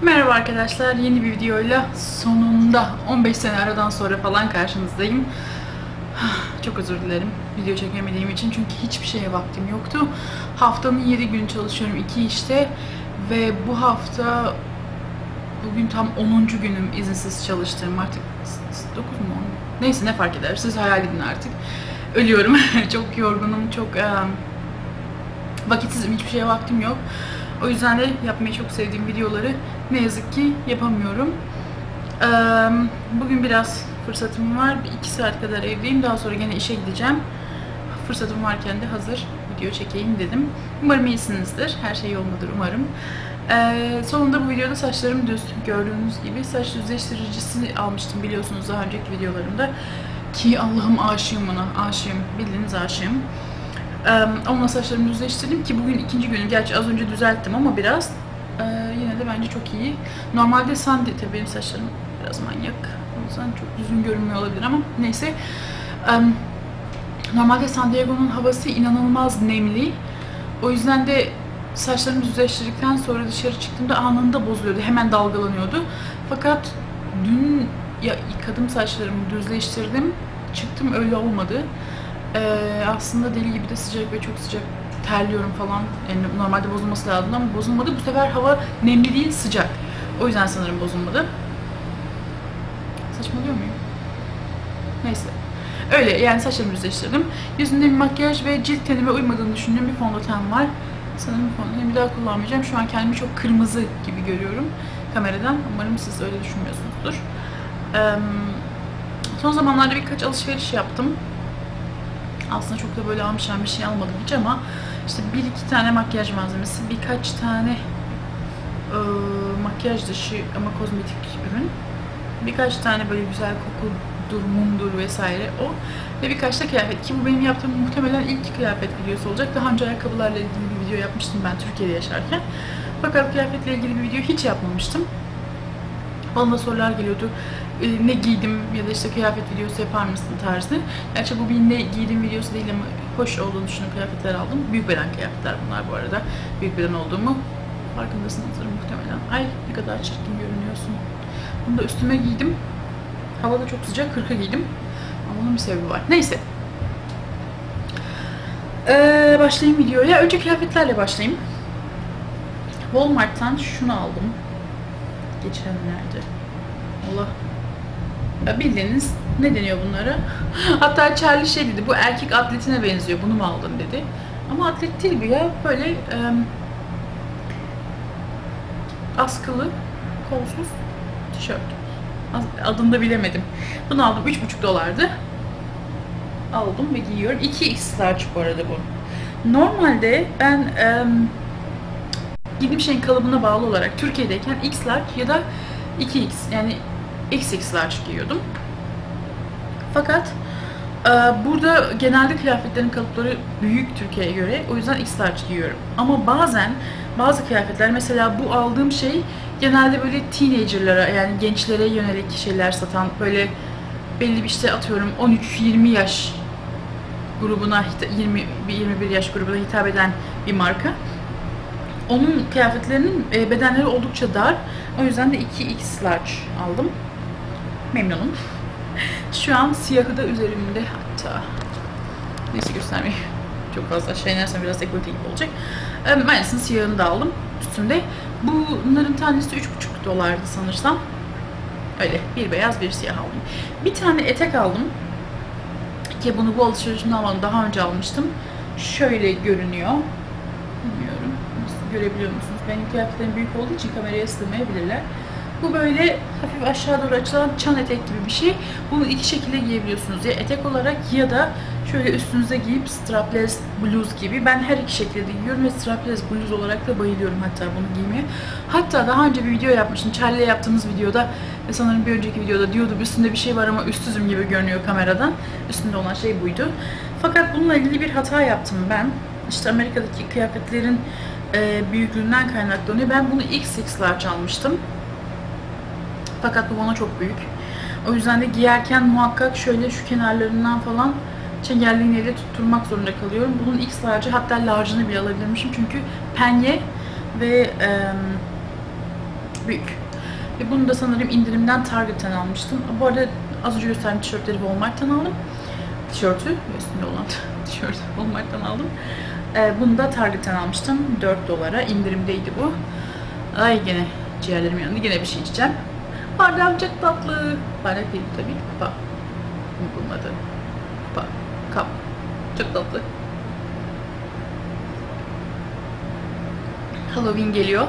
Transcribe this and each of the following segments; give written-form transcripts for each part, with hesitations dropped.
Merhaba arkadaşlar, yeni bir videoyla sonunda 15 sene aradan sonra falan karşınızdayım. Çok özür dilerim video çekemediğim için çünkü hiçbir şeye vaktim yoktu. Haftanın 7 günü çalışıyorum 2 işte ve bu hafta bugün tam 10. günüm izinsiz çalıştığım, artık 9 mu 10? Neyse, ne fark eder, siz hayal edin artık. Ölüyorum, çok yorgunum, çok vakitsizim, hiçbir şeye vaktim yok. O yüzden de yapmayı çok sevdiğim videoları ne yazık ki yapamıyorum. Bugün biraz fırsatım var. 2 saat kadar evdeyim. Daha sonra gene işe gideceğim. Fırsatım varken de hazır video çekeyim dedim. Umarım iyisinizdir. Her şey yolundadır umarım. Sonunda bu videoda saçlarım düz. Gördüğünüz gibi saç düzleştiricisi almıştım biliyorsunuz daha önceki videolarımda. Ki Allah'ım, aşığım ona. Aşığım. Bildiğiniz aşığım. Onunla saçlarımı düzleştirdim ki bugün ikinci günü. Gerçi az önce düzelttim ama biraz. Yine de bence çok iyi. Normalde tabii benim saçlarım biraz manyak. O yüzden çok düzgün görünmüyor olabilir ama neyse. Normalde San Diego'nun havası inanılmaz nemli. O yüzden de saçlarımı düzleştirdikten sonra dışarı çıktığımda anında bozuluyordu. Hemen dalgalanıyordu. Fakat dün yıkadım saçlarımı, düzleştirdim. Çıktım, öyle olmadı. Aslında deli gibi de sıcak ve çok sıcak, terliyorum falan. Yani normalde bozulması lazım ama bozulmadı. Bu sefer hava nemli değil, sıcak. O yüzden sanırım bozulmadı. Saçmalıyor muyum? Neyse. Öyle yani, saçlarımı düzleştirdim. Yüzümde bir makyaj ve cilt tenime uymadığını düşündüğüm bir fondöten var. Sanırım fondöteni bir daha kullanmayacağım. Şu an kendimi çok kırmızı gibi görüyorum kameradan. Umarım siz öyle düşünmüyorsunuzdur. Son zamanlarda birkaç alışveriş yaptım. Aslında çok da böyle almışım bir şey almadım hiç ama işte 1-2 tane makyaj malzemesi, birkaç tane makyaj dışı ama kozmetik ürün, birkaç tane böyle güzel kokudur, mumdur vesaire o ve birkaç da kıyafet, ki bu benim yaptığım muhtemelen ilk kıyafet videosu olacak. Daha önce ayakkabılarla ilgili bir video yapmıştım ben Türkiye'de yaşarken. Fakat kıyafetle ilgili bir video hiç yapmamıştım. Bana da sorular geliyordu. Ne giydim ya da işte kıyafet videosu yapar mısın tarzı. Gerçi bu bir ne giydim videosu değil ama hoş olduğunu düşündüğüm kıyafetler aldım. Büyük beden kıyafetler bunlar bu arada. Büyük beden olduğumu farkındasınızdır muhtemelen. Ay, ne kadar çirkin görünüyorsun. Bunu da üstüme giydim. Hava da çok sıcak, 40'a giydim. Ama bunun bir sebebi var. Neyse. Başlayayım videoya. Önce kıyafetlerle başlayayım. Walmart'tan şunu aldım. Geçenlerde. Allah. Ya bildiğiniz, ne deniyor bunlara? Hatta Charlie şey dedi, bu erkek atletine benziyor, bunu mu aldın dedi. Ama atlet değil bu ya, böyle askılı, kolsuz tişört. Adını da bilemedim. Bunu aldım, 3,5 dolardı. Aldım ve giyiyorum. 2x large bu arada bu. Normalde ben giydiğim şeyin kalıbına bağlı olarak Türkiye'deyken x large ya da 2x yani XX large giyiyordum. Fakat burada genelde kıyafetlerin kalıpları büyük Türkiye'ye göre. O yüzden X large giyiyorum. Ama bazen bazı kıyafetler, mesela bu aldığım şey genelde böyle teenager'lara, yani gençlere yönelik şeyler satan, böyle belli bir işte atıyorum 13-20 yaş grubuna, 20-21 yaş grubuna hitap eden bir marka. Onun kıyafetlerinin bedenleri oldukça dar. O yüzden de 2x large aldım. Memnunum. Şu an siyahı da üzerimde hatta. Neyse, göstermeyeyim. Çok fazla aşağı inersem biraz dekolte gibi olacak. Aynısını siyahını da aldım üstümde. Bunların tanesi 3,5 dolardı sanırsam. Öyle bir beyaz bir siyah aldım. Bir tane etek aldım. Ki bunu bu alışverişimden almadım. Daha önce almıştım. Şöyle görünüyor. Bilmiyorum. Nasıl görebiliyor musunuz? Benim kıyafetlerim büyük olduğu için kameraya sığmayabilirler. Bu böyle hafif aşağı doğru açılan çan etek gibi bir şey. Bunu iki şekilde giyebiliyorsunuz. Ya etek olarak ya da şöyle üstünüze giyip strapless bluz gibi. Ben her iki şekilde giyiyorum ve strapless bluz olarak da bayılıyorum hatta bunu giymeye. Hatta daha önce bir video yapmıştım. Charlie'yle yaptığımız videoda ve sanırım bir önceki videoda diyordum üstünde bir şey var ama üstsüzüm gibi görünüyor kameradan. Üstünde olan şey buydu. Fakat bununla ilgili bir hata yaptım ben. İşte Amerika'daki kıyafetlerin büyüklüğünden kaynaklanıyor. Ben bunu XX large almıştım. Fakat bu bana çok büyük. O yüzden de giyerken muhakkak şöyle şu kenarlarından falan çengelliğin elle tutturmak zorunda kalıyorum. Bunun X large'ı, hatta large'ını bile alabilirmişim. Çünkü penye ve Büyük. Ve bunu da sanırım indirimden Target'ten almıştım. Bu arada az önce gösterdiğim tişörtleri Walmart'tan aldım. Tişörtü, üstünde olan tişörtü Walmart'tan aldım. Bunu da Target'ten almıştım. 4 dolara indirimdeydi bu. Ay gene ciğerlerim yandı. Gene bir şey içeceğim. Bardağım çok tatlı. Bardak değil tabii. Kupa. Bulmadı. Kupa. Kap. Çok tatlı. Halloween geliyor.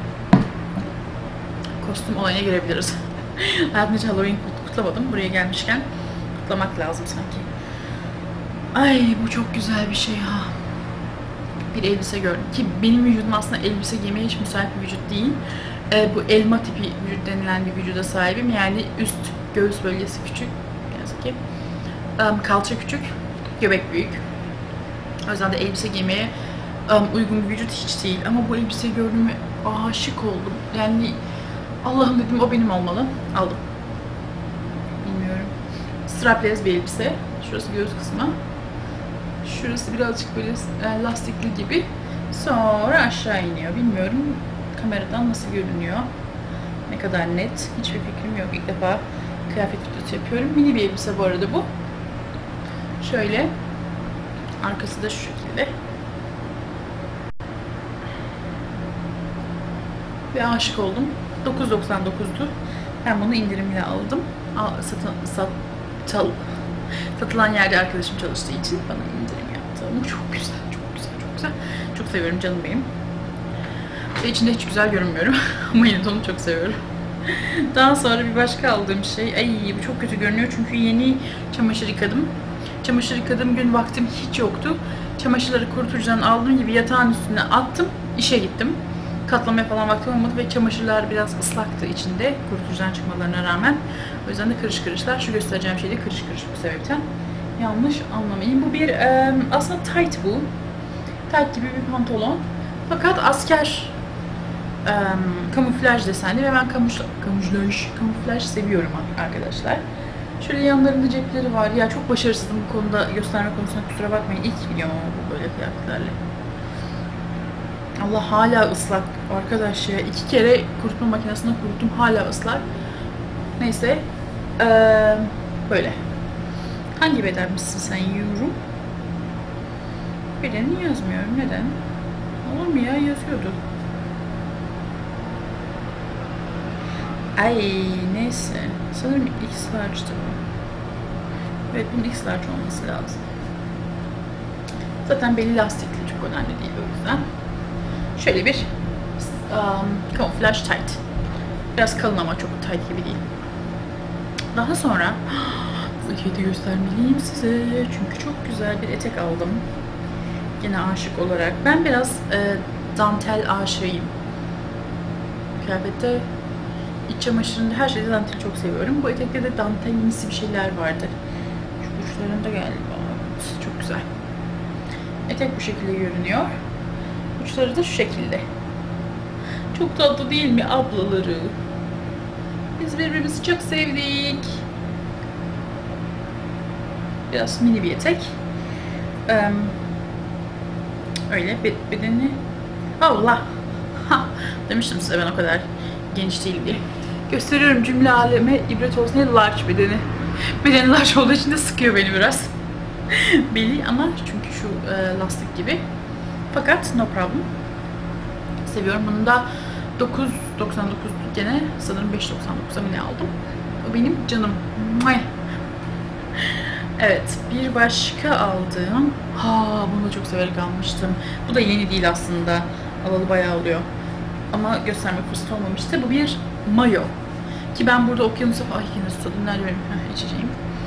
Kostüm olayına girebiliriz. Hayatımda hiç Halloween kutlamadım. Buraya gelmişken kutlamak lazım sanki. Ay bu çok güzel bir şey ha. Bir elbise gördüm ki benim vücudum aslında elbise giymeye hiç müsait bir vücut değil. Bu elma tipi vücut denilen bir vücuda sahibim. Yani üst göğüs bölgesi küçük. Yazık ki. Kalça küçük. Göbek büyük. O yüzden de elbise giymeye uygun bir vücut hiç değil. Ama bu elbiseyi gördüm ve aşık oldum. Yani Allah'ım dedim o benim olmalı. Aldım. Bilmiyorum. Strapless bir elbise. Şurası göğüs kısmı. Şurası birazcık böyle lastikli gibi. Sonra aşağı iniyor. Bilmiyorum kameradan nasıl görünüyor. Ne kadar net. Hiçbir fikrim yok. İlk defa kıyafet videosu yapıyorum. Mini bir elbise bu arada bu. Şöyle. Arkası da şu şekilde. Ve aşık oldum. 9.99'du. Ben bunu indirimle aldım. Satılan yerde arkadaşım çalıştığı için bana indirim yaptı. Ama çok güzel, çok güzel, çok güzel. Çok seviyorum canım benim. Ve içinde hiç güzel görünmüyorum. Ama yine de onu çok seviyorum. Daha sonra bir başka aldığım şey, ay bu çok kötü görünüyor çünkü yeni çamaşır yıkadım. Çamaşır yıkadığım gün vaktim hiç yoktu. Çamaşırları kurutucudan aldığım gibi yatağın üstüne attım, işe gittim. Katlamaya falan vaktim olmadı ve çamaşırlar biraz ıslaktı içinde kurutucudan çıkmalarına rağmen. O yüzden de kırış kırışlar. Şu göstereceğim şey de kırış kırış bu sebepten. Yanlış anlamayın. Bu bir aslında tight bu. Tight gibi bir pantolon. Fakat asker kamuflaj desenli ve ben kamuflaj seviyorum arkadaşlar. Şöyle yanlarında cepleri var. Ya çok başarısızım bu konuda, gösterme konusunda kusura bakmayın. İlk videom ama bu böyle kıyafetlerle. Allah hala ıslak arkadaş ya. 2 kere kurutma makinesinde kuruttum. Hala ıslak. Neyse. Böyle. Hangi bedenmişsin sen yorum? Bedeni yazmıyorum. Neden? Olur mu ya? Yazıyordu. Ay neyse. Sanırım X large'dı bu. Evet bunun X large olması lazım. Zaten belli lastikli çok önemli değil o yüzden. Şöyle bir kamuflaj tight. Biraz kalın ama çok tight gibi değil. Daha sonra bu eteği de göstermeliyim size. Çünkü çok güzel bir etek aldım. Yine aşık olarak. Ben biraz dantel aşığıyım. Kıyafette, iç çamaşırında her şeyde danteli çok seviyorum. Bu etekte de dantelimsi bir şeyler vardı. Şu uçlarında galiba. Çok güzel. Etek bu şekilde görünüyor. Uçları da şu şekilde. Çok tatlı değil mi ablaları? Biz birbirimizi çok sevdik. Biraz mini bir etek. Öyle bedeni... Allah! Ha, demiştim size ben o kadar geniş değil diye. Gösteriyorum cümle aleme ibret olsun diye large bedeni. Bedeni large olduğu için de sıkıyor beni biraz. Beli ama çünkü şu lastik gibi. Fakat no problem. Seviyorum. Bunu da 9.99 gene sanırım 5.99'a mı ne aldım. O benim canım. Evet. Bir başka aldığım. Bunu da çok severek almıştım. Bu da yeni değil aslında. Alalı bayağı oluyor. Ama göstermek fırsatı olmamıştı. Bu bir mayo. Ki ben burada okyanusa... Ay yine susadım. Nerede benim içeceğim?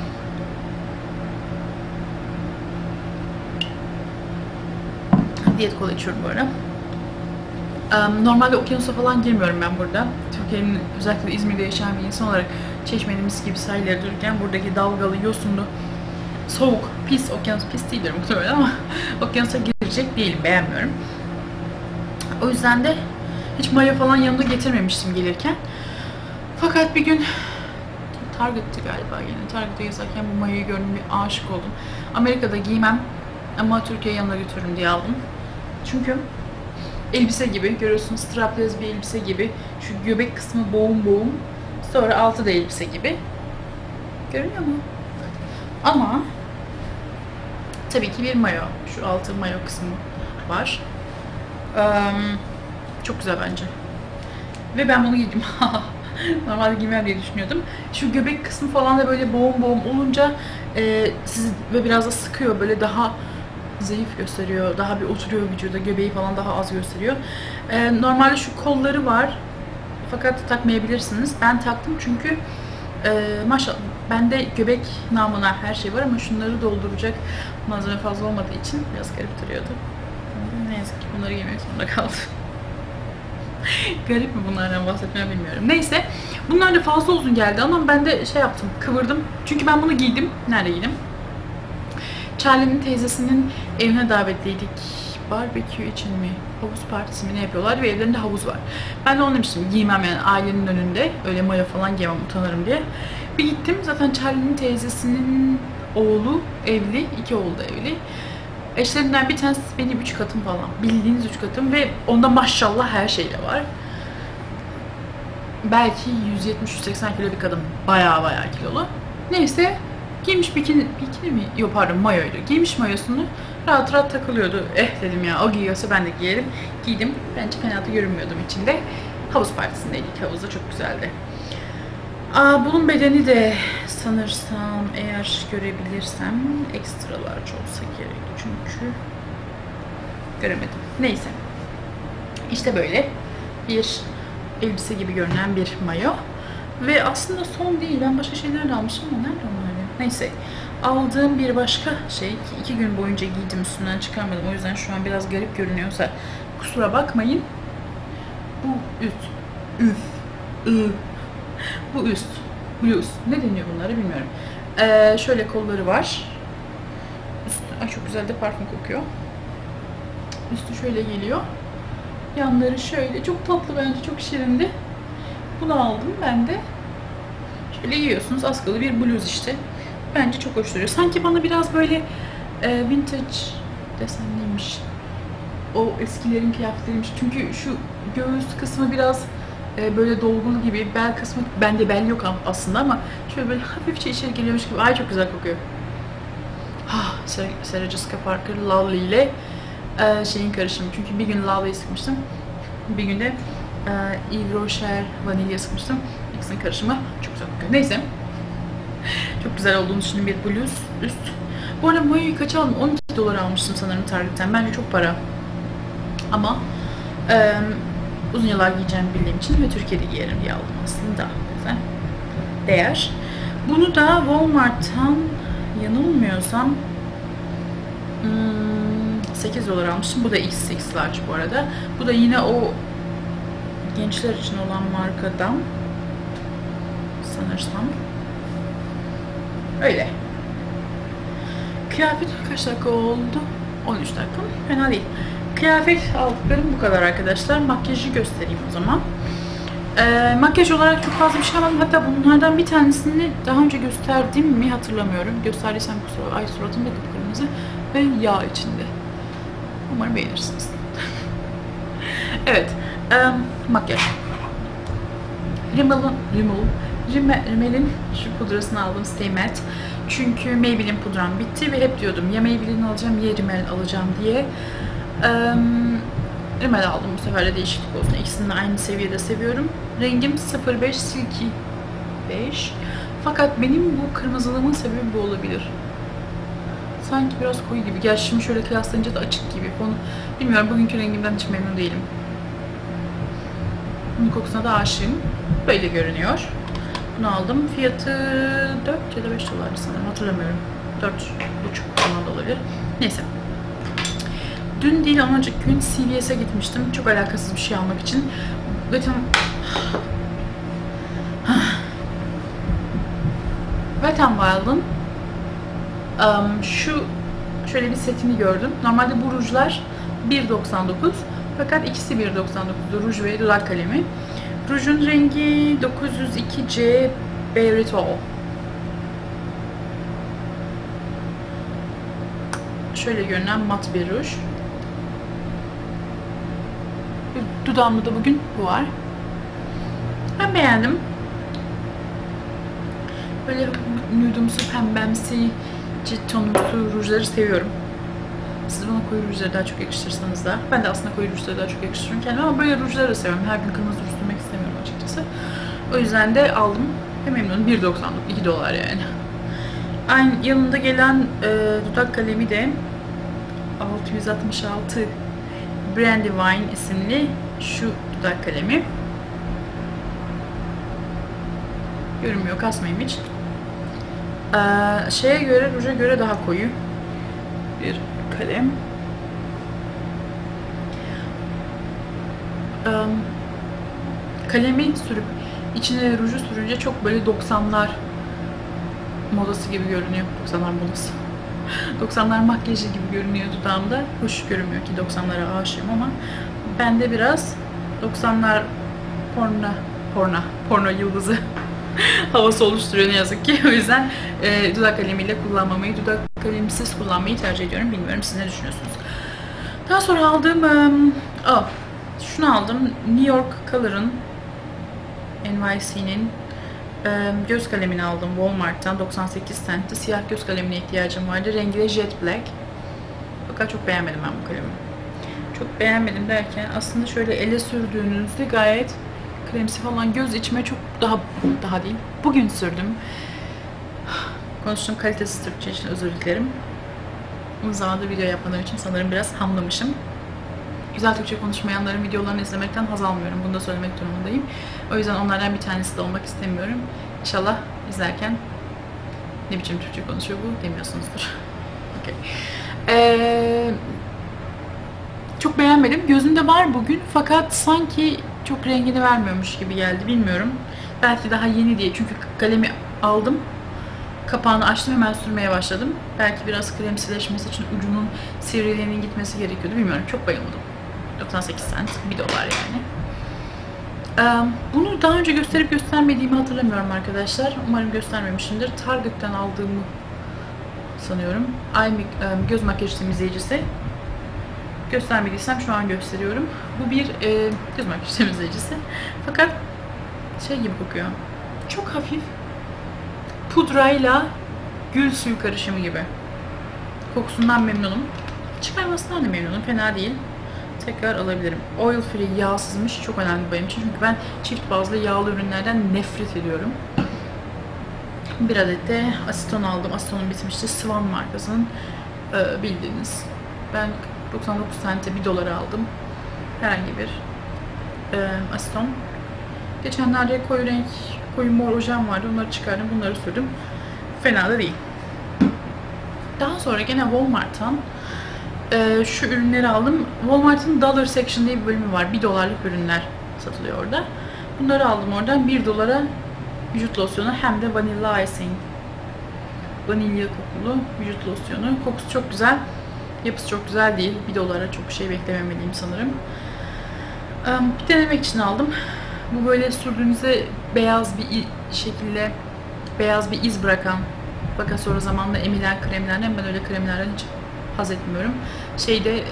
Diyet kola içiyorum bu ara. Normalde okyanusa falan girmiyorum ben burada. Türkiye'nin özellikle İzmir'de yaşayan bir insan olarak Çeşme'nin mis gibi sahilleri dururken buradaki dalgalı, yosunlu, soğuk, pis, okyanus pis değildir muhtemelen ama okyanusa girecek değilim, beğenmiyorum. O yüzden de hiç mayo falan yanımda getirmemiştim gelirken. Fakat bir gün Target'ti galiba yine. Target'te gezerken bu mayoyu gördüm ve aşık oldum. Amerika'da giymem ama Türkiye'ye yanına götürürüm diye aldım. Çünkü elbise gibi. Görüyorsunuz, strapless bir elbise gibi. Şu göbek kısmı boğum boğum. Sonra altı da elbise gibi. Görünüyor mu? Ama tabii ki bir mayo. Şu altı mayo kısmı var. Çok güzel bence. Ve ben bunu giydim. Normalde giymem diye düşünüyordum. Şu göbek kısmı falan da böyle boğum boğum olunca sizi ve biraz da sıkıyor. Böyle daha zayıf gösteriyor. Daha bir oturuyor vücuda. Göbeği falan daha az gösteriyor. Normalde şu kolları var. Fakat takmayabilirsiniz. Ben taktım çünkü maşallah bende göbek namına her şey var ama şunları dolduracak malzeme fazla olmadığı için biraz garip duruyordu. Ne yazık ki bunları giymek zorunda kaldım. Garip mi, bunlardan bahsetmeye bilmiyorum. Neyse. Bunlar da fazla uzun geldi ama ben de şey yaptım, kıvırdım. Çünkü ben bunu giydim. Nerede giydim? Charlie'nin teyzesinin evine davetliydik. Barbekü için mi? Havuz partisi mi ne yapıyorlar ve evlerinde havuz var. Ben de onu demiştim, giymem yani ailenin önünde. Öyle mayo falan giymem, utanırım diye. Bir gittim, zaten Charlie'nin teyzesinin oğlu evli. 2 oğlu da evli. Eşlerinden bir tanesi benim 3 katım falan. Bildiğiniz 3 katım ve onda maşallah her şeyle var. Belki 170-180 kilo bir kadın. Baya kilolu. Neyse, giymiş bikini mi? Yok pardon, mayoydu. Giymiş mayosunu, rahat rahat takılıyordu. Dedim ya, o giyiyorsa ben de giyerim. Giydim. Bence fena da görünmüyordum içinde. Havuz partisindeydik. Havuzda çok güzeldi. Bunun bedeni de sanırsam, eğer görebilirsem, extra large olsa gerek. Çünkü göremedim. Neyse. İşte böyle bir elbise gibi görünen bir mayo. Ve aslında son değil. Ben başka şeyler de almışım ama nerede onlar ya? Neyse. Aldığım bir başka şey ki 2 gün boyunca giydim, üstünden çıkarmadım. O yüzden şu an biraz garip görünüyorsa kusura bakmayın. Bu bu üst. Bluz. Ne deniyor bunlara bilmiyorum. Şöyle kolları var. Ay çok güzel de parfüm kokuyor. Üstü şöyle geliyor. Yanları şöyle. Çok tatlı bence. Çok şirindi. Bunu aldım ben de. Şöyle giyiyorsunuz. Askılı bir bluz işte. Bence çok hoş duruyor. Sanki bana biraz böyle vintage desenliymiş. O eskilerin kıyafetleriymiş. Çünkü şu göğüs kısmı biraz böyle dolgulu gibi. Bel kısmı, bende bel yok aslında ama şöyle böyle hafifçe içeri geliyormuş gibi. Ay çok güzel kokuyor. Sarah Jessica Parker Lovely ile şeyin karışımı. Çünkü bir gün Lovely'yi sıkmıştım. Bir günde Yves Rocher vanilya sıkmıştım. İkisinin karışımı çok güzel kokuyor. Neyse. Çok güzel olduğunu düşündüğüm bir bluz üst. Bu arada mayoyu kaç aldım? 12 dolar almıştım sanırım Target'ten. Bence çok para. Ama uzun yıllar giyeceğimi bildiğim için ve Türkiye'de giyerim diye aldım aslında. Güzel. Değer. Bunu da Walmart'tan yanılmıyorsam 8 dolar almıştım. Bu da XX large bu arada. Bu da yine o gençler için olan markadan sanırsam. Öyle. Kıyafet kaç dakika oldu? 13 dakika. Fena değil. Kıyafet aldıklarım bu kadar arkadaşlar. Makyajı göstereyim o zaman. Makyaj olarak çok fazla bir şey almadım. Hatta bunlardan bir tanesini daha önce gösterdim mi hatırlamıyorum. Gösterdiysem kusura. Ay suratım da kıpkırmızı ve yağ içinde. Umarım beğenirsiniz. Evet. Makyaj. Rimmel'in şu pudrasını aldım. Stay Matte. Çünkü Maybelline pudram bitti ve hep diyordum ya Maybelline alacağım ya Rimmel alacağım diye. Rimmel aldım bu sefer de değişiklik olsun. İkisini de aynı seviyede seviyorum. Rengim 05 Silky 5. Fakat benim bu kırmızılığımın sebebi bu olabilir. Sanki biraz koyu gibi. Gerçi şimdi şöyle kıyaslayınca da açık gibi. Onu bilmiyorum. Bugünkü rengimden hiç memnun değilim. Bunun kokusuna da aşığım. Böyle görünüyor. Bunu aldım. Fiyatı 4 ya da 5 dolar sanırım. Hatırlamıyorum. 4,5 falan da olabilir. Neyse. Dün değil ama önceki gün CVS'e gitmiştim. Çok alakasız bir şey almak için. Zaten Wet n Wild'ın şöyle bir setini gördüm. Normalde bu rujlar 1,99 fakat ikisi 1,99'du. Ruj ve dudak kalemi. Rujun rengi 902C Beritol. Şöyle görünen mat bir ruj. Dudağımda da bugün bu var. Ben beğendim. Böyle nude'umsu, pembemsi, cilt tonumsu rujları seviyorum. Siz bana koyu rujları daha çok yakıştırırsanız da. Ben de aslında koyu rujları daha çok yakıştırıyorum kendime ama böyle rujları da seviyorum. Her gün kırmızı ruj sürmek istemiyorum açıkçası. O yüzden de aldım ve memnunum. 1.99, $2 yani. Aynı yanında gelen dudak kalemi de 666 Brandywine isimli şu dudak kalemi. Görünmüyor, kasmayayım hiç. Şeye göre, ruja göre daha koyu bir kalem. Kalemi sürüp içine ruju sürünce çok böyle 90'lar modası gibi görünüyor. 90'lar modası. 90'lar makyajı gibi görünüyor dudağımda. Hoş görünmüyor ki 90'lara aşığım ama bende biraz 90'lar porno yıldızı havası oluşturuyor ne yazık ki. O yüzden dudak kalemiyle kullanmamayı, dudak kalemsiz kullanmayı tercih ediyorum. Bilmiyorum siz ne düşünüyorsunuz? Daha sonra aldığım şunu aldım. New York Color'ın NYC'nin göz kalemini aldım Walmart'tan. 98 centti. Siyah göz kalemine ihtiyacım vardı. Rengi de Jet Black. Fakat çok beğenmedim ben bu kalemi. Çok beğenmedim derken aslında şöyle ele sürdüğünüzde gayet kremsi falan, göz içime çok daha değil. Bugün sürdüm. Konuştuğum kalitesiz Türkçe için özür dilerim. Uzun zamandır video yapmadığım için sanırım biraz hamlamışım. Güzel Türkçe konuşmayanların videolarını izlemekten haz almıyorum. Bunu da söylemek durumundayım. O yüzden onlardan bir tanesi de olmak istemiyorum. İnşallah izlerken ne biçim Türkçe konuşuyor bu demiyorsunuzdur. Okay. Çok beğenmedim. Gözümde var bugün fakat sanki çok rengini vermiyormuş gibi geldi. Bilmiyorum. Belki daha yeni diye. Çünkü kalemi aldım. Kapağını açtım, hemen sürmeye başladım. Belki biraz kremsileşmesi için ucunun sivriliğinin gitmesi gerekiyordu. Bilmiyorum. Çok bayılmadım. 98 cent. $1 yani. Bunu daha önce gösterip göstermediğimi hatırlamıyorum arkadaşlar. Umarım göstermemişimdir. Target'ten aldığımı sanıyorum. Göz makyaj temizleyicisi. Göstermediysem şu an gösteriyorum. Bu bir göz makyaj temizleyicisi. Fakat şey gibi kokuyor. Çok hafif pudrayla gül suyu karışımı gibi. Kokusundan memnunum. Çıkarmasından da memnunum. Fena değil. Tekrar alabilirim. Oil free, yağsızmış. Çok önemli benim için. Çünkü ben çift bazlı yağlı ürünlerden nefret ediyorum. Bir adet de aseton aldım. Asetonum bitmişti. Swan markasının bildiğiniz. Ben 99 cent'e $1 aldım. Herhangi bir aseton. Geçenlerde koyu renk, koyu mor ojem vardı. Onları çıkardım. Bunları sürdüm. Fena da değil. Daha sonra gene Walmart'tan şu ürünleri aldım. Walmart'ın Dollar Section diye bir bölümü var. $1'lık ürünler satılıyor orada. Bunları aldım oradan. $1'a vücut losyonu hem de vanilla icing. Vanilya kokulu vücut losyonu. Kokusu çok güzel. Yapısı çok güzel değil. $1'a çok bir şey beklememeliyim sanırım. Bir denemek için aldım. Bu böyle sürdüğünüzde beyaz bir şekilde beyaz bir iz bırakan, fakat sonra zamanla emilen kremlerden, ben öyle kremlerden hiç haz etmiyorum. Şeyde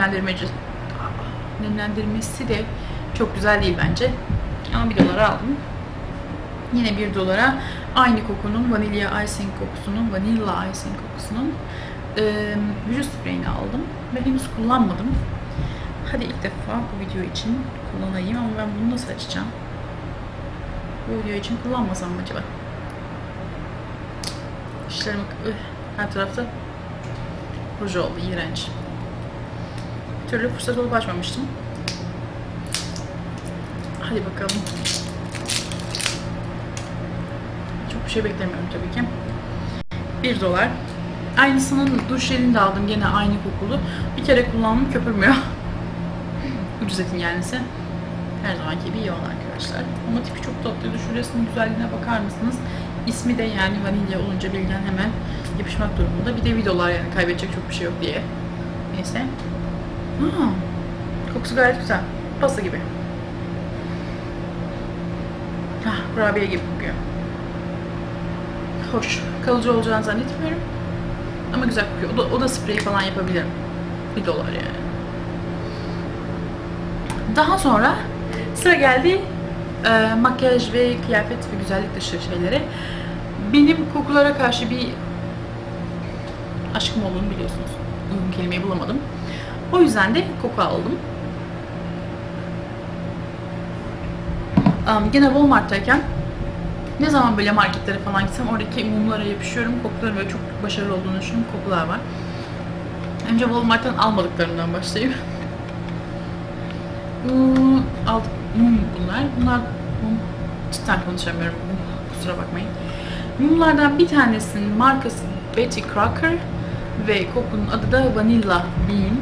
nemlendirmesi de çok güzel değil bence. Ama $1 aldım. Yine $1 aynı kokunun vanilla icing kokusunun vücut spreyini aldım ve henüz kullanmadım. Hadi ilk defa bu video için kullanayım ama ben bunu nasıl açacağım? Bu video için kullanmasam mı acaba? İşlerim her tarafta ruj oldu, iğrenç. Bir türlü fırsat olup açmamıştım. Hadi bakalım. Çok bir şey beklemiyorum tabii ki. $1. Aynısının duş jelini de aldım. Gene aynı kokulu. Bir kere kullandım, köpürmüyor. Ucuz etin yenisi. Her zamanki gibi iyi olan arkadaşlar. Ama tipi çok tatlıydı. Şu resmin güzelliğine bakar mısınız? İsmi de yani vanilya olunca bilinen hemen yapışmak durumunda. Bir de $1 yani, kaybedecek çok bir şey yok diye. Neyse. Kokusu gayet güzel. Pasta gibi. Kurabiye gibi kokuyor. Hoş. Kalıcı olacağını zannetmiyorum. Ama güzel kokuyor. O da sprey falan yapabilirim. $1 yani. Daha sonra sıra geldi makyaj ve kıyafet ve güzellik dışı şeylere. Benim kokulara karşı bir aşkım olduğunu biliyorsunuz. Uygun kelimeyi bulamadım. O yüzden de koku aldım. Gene Walmart'tayken ne zaman böyle marketlere falan gitsem oradaki mumlara yapışıyorum. Kokuların böyle çok başarılı olduğunu düşündüğüm kokular var. Önce Walmart'tan almadıklarımdan başlayayım. Aldık mum bunlar. Bunlar mum. Cidden konuşamıyorum. Kusura bakmayın. Mumlardan bir tanesinin markası Betty Crocker ve kokunun adı da Vanilla Bean.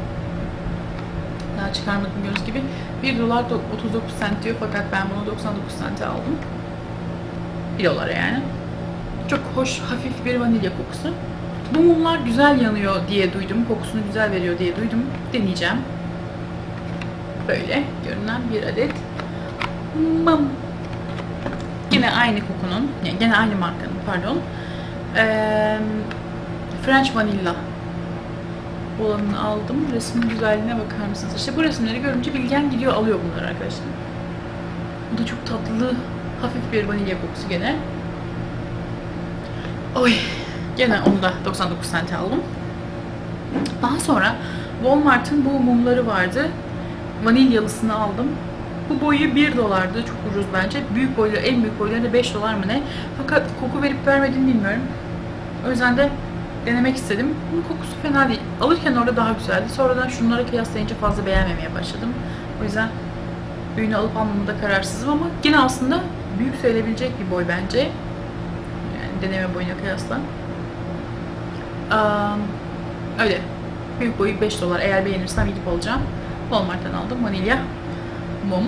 Daha çıkarmadım gördüğünüz gibi. 1 dolar 39 cent diyor fakat ben bunu 99 cent'e aldım. 1 dolara yani. Çok hoş, hafif bir vanilya kokusu. Bu mumlar güzel yanıyor diye duydum. Kokusunu güzel veriyor diye duydum. Deneyeceğim. Böyle görünen bir adet mum. Yine aynı kokunun, yani gene aynı markanın pardon. French Vanilla olanını aldım. Resmin güzelliğine bakar mısınız? İşte bu resimleri görünce Bilgen gidiyor alıyor bunları arkadaşlar. Bu da çok tatlı, hafif bir vanilya kokusu gene. Oy, gene onu da 99 cent aldım. Daha sonra Walmart'ın bu mumları vardı. Vanilyalısını aldım. Bu boyu 1 dolardı. Çok ucuz bence. Büyük boyları, en büyük boyları da 5 dolar mı ne? Fakat koku verip vermediğini bilmiyorum. O yüzden de denemek istedim. Bunun kokusu fena değil. Alırken orada daha güzeldi. Sonradan şunlara kıyaslayınca fazla beğenmemeye başladım. O yüzden büyüğünü alıp almamda kararsızım ama yine aslında büyük sayılabilecek bir boy bence. Yani deneme boyuna kıyasla. Öyle. Büyük boyu 5 dolar. Eğer beğenirsem gidip alacağım. Walmart'tan aldım. Vanilya mum.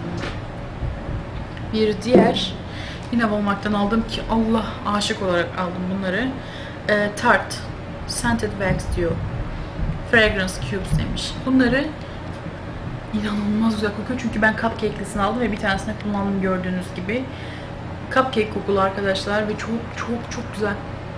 Bir diğer yine Walmart'tan aldım ki Allah aşık olarak aldım bunları. Tarte Scented Wax diyor. Fragrance Cubes demiş. Bunları inanılmaz güzel kokuyor çünkü ben cupcake'lisini aldım ve bir tanesini kullandım gördüğünüz gibi. Cupcake kokulu arkadaşlar ve çok çok çok güzel.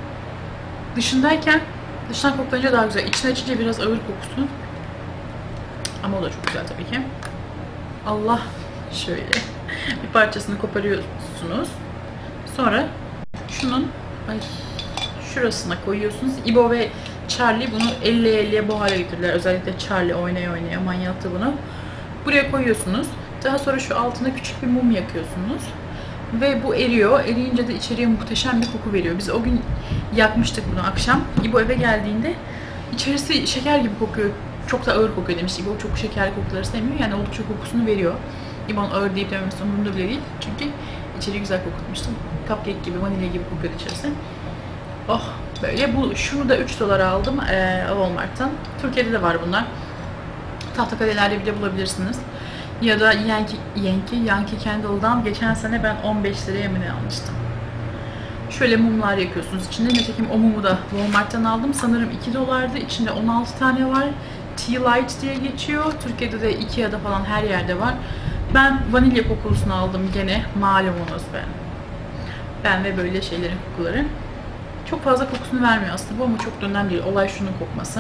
Dıştan koklayınca daha güzel. İçine açınca biraz ağır kokusu. Ama o da çok güzel tabii ki. Allah, şöyle bir parçasını koparıyorsunuz. Sonra şunun şurasına koyuyorsunuz. İbo ve Charlie bunu 50'ye bu hale getirdiler. Özellikle Charlie oynaya manyaktı bunu. Buraya koyuyorsunuz. Daha sonra şu altına küçük bir mum yakıyorsunuz. Ve bu eriyor. Eriyince de içeriye muhteşem bir koku veriyor. Biz o gün yakmıştık bunu akşam. İbo eve geldiğinde içerisi şeker gibi kokuyor. Çok da ağır kokuyor demişti. İbo çok şekerli kokuları sevmiyor. Yani oldukça kokusunu veriyor. İbo'nun ağır deyip dememesi umurumda bile değil. Çünkü içeriği güzel kokutmuştum. Cupcake gibi, vanilya gibi kokuyor içerisi. Oh böyle. Şunu da 3 dolara aldım Walmart'tan. Türkiye'de de var bunlar. Tahtakale'lerde bile bulabilirsiniz. Ya da Yankee Candle'dan geçen sene ben 15 liraya mı ne almıştım. Şöyle mumlar yakıyorsunuz içinde. Nitekim o mumu da Walmart'tan aldım. Sanırım 2 dolardı. İçinde 16 tane var. Tea Light diye geçiyor. Türkiye'de de Ikea'da falan her yerde var. Ben vanilya kokulusunu aldım gene. Malumunuz ben ve böyle şeylerin kokuları. Çok fazla kokusunu vermiyor aslında bu ama çok da önemli değil. Olay şunun kokması.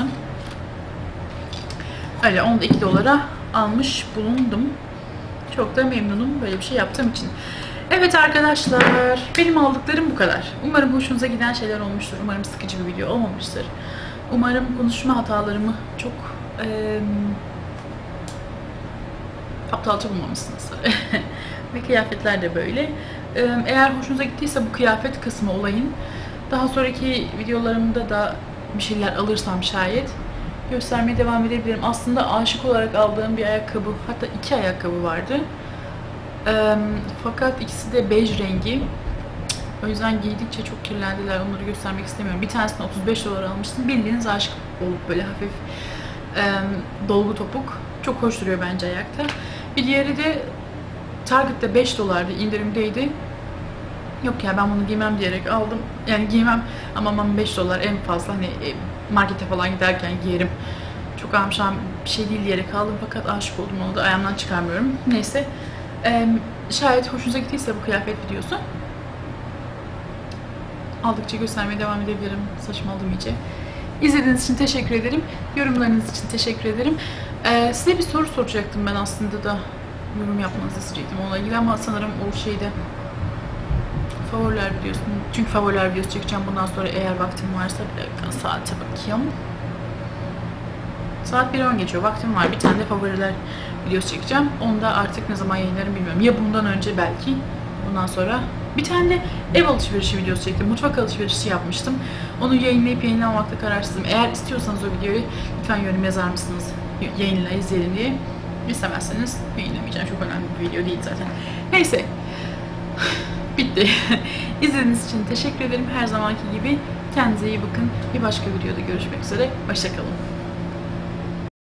Öyle onu da 2 dolara almış bulundum. Çok da memnunum böyle bir şey yaptığım için. Evet arkadaşlar, benim aldıklarım bu kadar. Umarım hoşunuza giden şeyler olmuştur. Umarım sıkıcı bir video olmamıştır. Umarım konuşma hatalarımı çok aptalca bulmamışsınızdır. Ve kıyafetler de böyle. Eğer hoşunuza gittiyse bu kıyafet kısmı olayın. Daha sonraki videolarımda da bir şeyler alırsam şayet göstermeye devam edebilirim. Aslında aşık olarak aldığım bir ayakkabı, hatta 2 ayakkabı vardı. Fakat ikisi de bej rengi. O yüzden giydikçe çok kirlendiler. Onları göstermek istemiyorum. Bir tanesini 35 dolar almıştım. Bildiğiniz aşık olup böyle hafif dolgu topuk. Çok hoş duruyor bence ayakta. Bir diğeri de Target'te 5 dolardı. İndirimdeydi. Yok ya ben bunu giymem diyerek aldım. Yani giymem ama 5 dolar en fazla. Hani markete falan giderken giyerim. Çok amşam bir şey değil diyerek aldım. Fakat aşık oldum, onu da ayağımdan çıkarmıyorum. Neyse. Şayet hoşunuza gittiyse bu kıyafet videosu, aldıkça göstermeye devam edebilirim. Saçmaladım iyice. İzlediğiniz için teşekkür ederim. Yorumlarınız için teşekkür ederim. Size bir soru soracaktım ben aslında da. Yorum yapmanızı isteyecektim onunla ilgili ama sanırım o şeyde favoriler videosu. Çünkü favoriler videosu çekeceğim bundan sonra eğer vaktim varsa. Bir dakika saate bakayım. Saat 1:10 geçiyor. Vaktim var. Bir tane de favoriler videosu çekeceğim. Onu da artık ne zaman yayınlarım bilmiyorum. Ya bundan önce belki. Bundan sonra bir tane de ev alışverişi videosu çektim. Mutfak alışverişi yapmıştım. Onu yayınlayıp yayınlamamakta kararsızım. Eğer istiyorsanız o videoyu lütfen yorum yazar mısınız? Yayınla izleyelim diye. İstemezseniz yayınlamayacağım. Çok önemli bir video değil zaten. Neyse. Bitti. İzlediğiniz için teşekkür ederim. Her zamanki gibi kendinize iyi bakın. Bir başka videoda görüşmek üzere. Hoşça kalın.